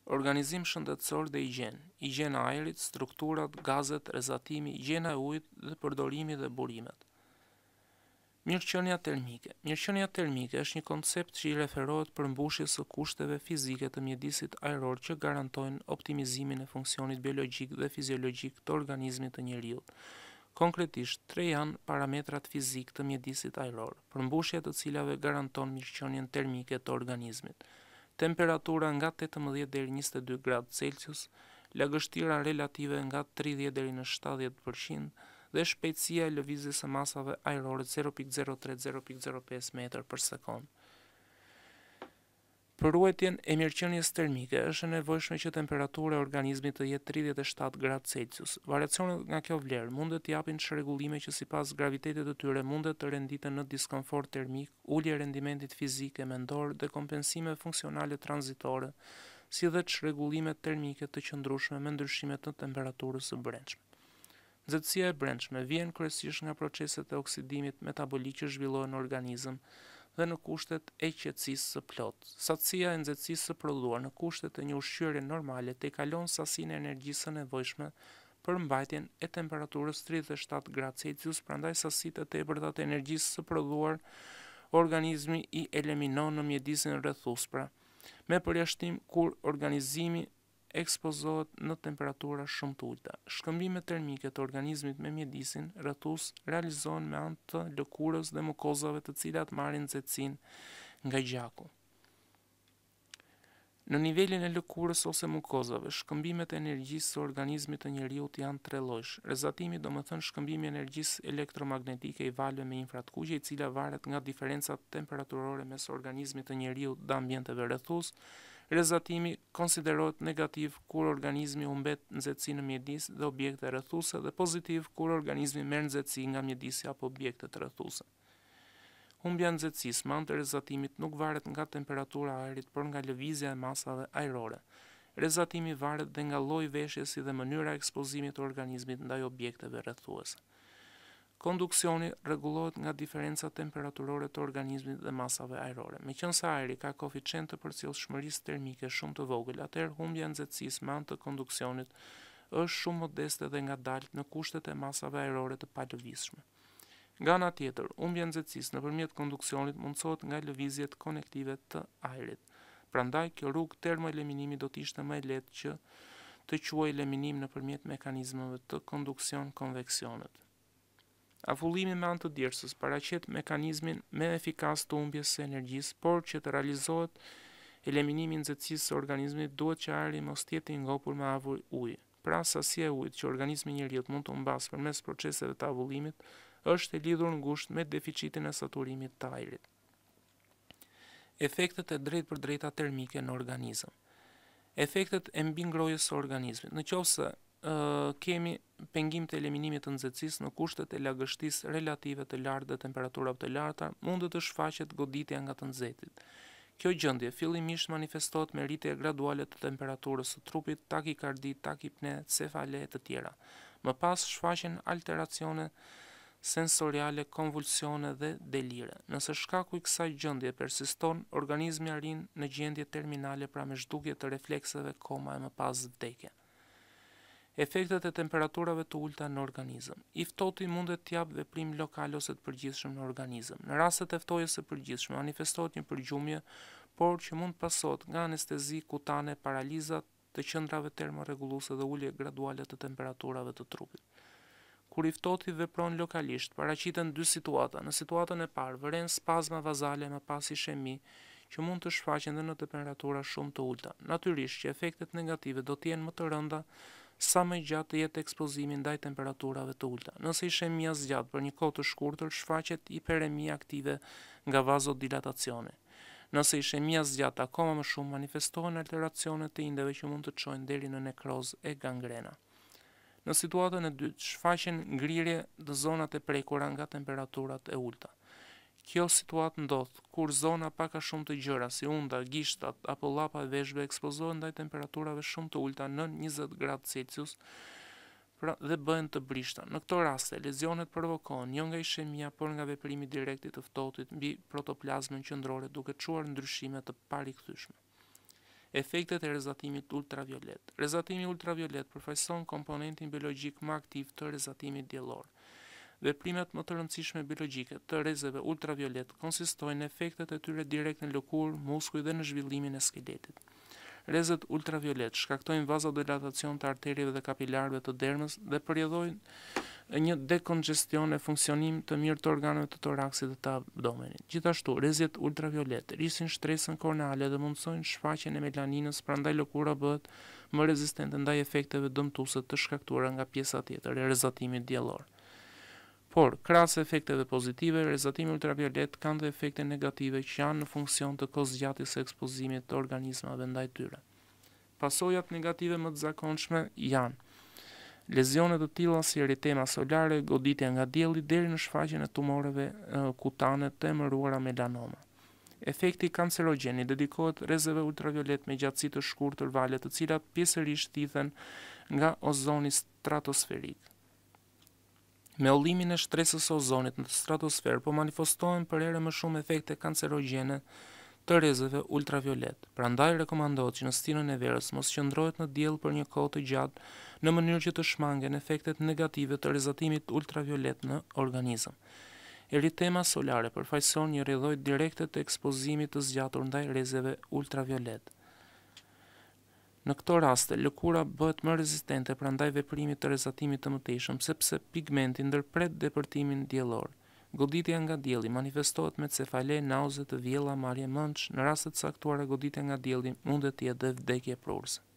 Organizim shëndetësor dhe higjiena e ajrit, strukturat, gazet, rrezatimi, higjiena e ujit dhe përdorimi dhe burimet. Mirëqenia termike. Mirëqenia termike është një koncept që i referohet përmbushjes së kushteve fizike të mjedisit ajror që garantojnë optimizimin e funksionit biologjik dhe fiziologjik të organizmit të njeriut. Konkretisht, 3 janë parametrat fizik të mjedisit ajror, përmbushja të cilave garanton mirëqenien termike të organizmit. Temperatura nga 18 deri 22 gradë Celsius, lagështira relative nga 30 deri në 70%, dhe shpejtësia e lëvizjes së masave ajrore 0.03-0.05 metër për sekond. Për ruajtjen e mirëqenies termike është e nevojshme që temperatura e organizmit të jetë 37 gradë Celsius. Variacionet nga kjo vlerë mundet të japin çrregullime që sipas gravitetit të tyre mundet të renditen në diskomfort termik, ulje e rendimentit fizik e mendor dhe kompensime funksionale tranzitore, si dhe çrregullime termike të qëndrueshme me ndryshimet në temperaturës së brendshme. Nxehtësia e brendshme vjen kryesisht nga proceset e oksidimit metabolik që zhvillohen në organizëm dhe në kushtet e qetësisë së plotë. Satësia e nxehtësisë së prodhuar në kushtet e një ushqyerje normale tejkalon sasinë e energjisë së nevojshme për mbajtjen e temperaturës 37 gradë Celsius, prandaj sasitë e tepërta të energjisë së prodhuar organizmi i eliminon në mjedisin rrethues, me përjashtim kur organizmi ekspozohet në temperatura shumë të ulta. Shkëmbimet termike të organizmit me mjedisin rrethues realizohen me anë të lëkurës dhe mukozave të cilat marrin nxehtësinë nga gjaku. Në nivelin e lëkurës ose mukozave, shkëmbimet e energjisë së organizmit të njeriut janë trellojsh. Rrezatimi do të thonë shkëmbimi i energjisë elektromagnetike i valve me infratkugje, i cila varet nga diferencat temperaturore mes organizmit të njeriut dhe ambienteve rrethues. Rrezatimi konsiderohet negativ kur organizmi humbet nxehtësi në mjedis dhe objekte rrethuese dhe pozitiv kur organizmi merr nxehtësi nga mjedisi apo objektet rrethuese. Humbja e nxehtësisë me anë të rrezatimit nuk varet nga temperatura e ajrit, por nga lëvizja e masave ajrore. Rrezatimi varet dhe nga lloji veshjes si dhe mënyra e ekspozimit të organizmit ndaj objekteve rrethuese. Konduksioni rregullohet nga diferencat temperaturore të organizmit dhe masave ajrore. Meqense ajri ka koeficient të përcjellshmërisë termike shumë të vogël, atëherë humbja e nxehtësisë me anë të konduksionit është shumë modeste dhe ngadalë në kushtet e masave ajrore të palëvizshme. Nga ana tjetër, humbja e nxehtësisë nëpërmjet konduksionit mundsohet nga lëvizjet konektive të ajrit. Prandaj, kjo rrugë termoeliminimi do të ishte më e lehtë që të quajë eliminim nëpërmjet mekanizmave të konduksion-konveksionit. Afullimi me anë të djersës paraqet mekanizmin më efikas të humbjes së energjisë, por që të realizohet eliminimi i nxehtësisë së organizmit duhet që ajri mos të jetë i ngopur me avull ujë. Pra, sasia e ujit që organizmi i njeriut mund të humbasë përmes proceseve të avullimit është e lidhur ngushtë me deficitin e saturimit të ajrit. Efektet e drejt për drejta termike në organizëm. Efektet e mbingrojjes së organizmit. Nëse kemi pengim të eliminimit të nxehtësisë në kushtet e lagështisë relative të lartë dhe temperaturave të larta, mund të shfaqet goditja nga të nxehtit. Kjo gjendje fillimisht manifestohet me rritje graduale të temperaturës së trupit, takikardi, takipne, cefale e të tjera. Më pas shfaqen alteracione sensoriale, konvulsione dhe delire. Nëse shkaku i kësaj gjendje persiston, organizmi arrin në gjendje terminale, pra me zhdukje të reflekseve, koma e më pas vdekje. Efektet e temperaturave të ulta në organizëm. I ftohti mundet të jap veprim lokal ose të përgjithshëm në organizëm. Në rastet e ftohjes së përgjithshme manifestohet një përgjumje, por që mund pasohet nga anestezi kutane, paralizat të qendrave termorregulluese dhe ulje graduale të temperaturave të trupit. Kur i ftohti vepron lokalisht, paraqiten dy situata. Në situatën e parë vëren spazma vazale më pas ishemi, që mund të shfaqen dhe në temperatura shumë të ulta. Natyrisht që efektet negative do të jenë më të rënda sa më gjatë të jetë ekspozimi ndaj temperaturave të ulta. Nëse ishemia zgjat për një kohë të shkurtër, shfaqet hiperemia aktive nga vazodilatacioni. Nëse ishemia zgjat akoma më shumë, manifestohen alteracione të indeve që mund të çojnë deri në nekrozë e gangrena. Në situatën e dytë, shfaqen ngrirje në zonat e prekura nga temperaturat e ulta. Kjo situatë ndodh kur zona pak a shumë të gjëra, si unda, gishtat apo llapa e veshëve ekspozohen ndaj temperaturave shumë të ulta nën 20 gradë Celsius dhe bëhen të brishta. Në këto raste, lezionet provokohen jo nga ishemia, por nga veprimi direkt i të ftohtit mbi protoplazmën qendrore, duke çuar ndryshime të parikthyer. Efektet e rrezatimit ultraviolet. Rrezatimi ultraviolet përfaqëson komponentin biologjik më aktiv të rrezatimit diellor. Veprimet më të rëndësishme biologjike të rrezeve ultraviolet konsistojnë në efektet e tyre direkte në lëkurë, muskuj dhe në zhvillimin e skeletit. Rrezet ultraviolet shkaktojnë vazodilatacion të arterieve dhe kapilarëve të dermës dhe përjedhojnë një dekongestion e funksionim të mirë të organeve të toraksit dhe të abdomenit. Gjithashtu, rrezet ultraviolet rrisin shtresën korneale dhe mundsojnë shfaqjen e melaninës, prandaj lëkura bëhet më rezistente ndaj efekteve dëmtuese të shkaktuara nga pjesa tjetër e rrezatimit diellor. Por, krahas efekteve pozitive, rrezatimi ultraviolet kanë dhe efekte negative që janë në funksion të kohëzgjatjes së ekspozimit të organizmave ndaj tyre. Pasojat negative më të zakonshme janë lezione të tilla si eritema solare, goditja nga dielli deri në shfaqjen e tumoreve kutane të emëruara melanoma. Efekti kancerogjen i dedikohet rrezeve ultraviolet me gjatësi të shkurtër vale, të cilat pjesërisht thithen nga ozoni stratosferik. Me ollimin e shtresës së ozonit në stratosferë po manifestohen për herë më shumë efekte kancerogjene të rrezeve ultraviolet. Prandaj rekomandohet që në stinën e verës mos qëndrohet në diell për një kohë të gjatë në mënyrë që të shmangen efektet negative të rrezatimit ultraviolet në organizëm. Eritema solare përfaqëson një rrjedhojë direkte të ekspozimit të zgjatur ndaj rrezeve ultraviolet. Në këto raste, lëkura bëhet më rezistente prandaj veprimit të rrezatimit të mëtejshëm, sepse pigmenti ndërpret depërtimin diellor. Goditja nga dielli manifestohet me cefale, nauze të vjella, marrje mendsh. Në raste të caktuara goditja nga dielli mund të jetë dhe vdekje prurëse.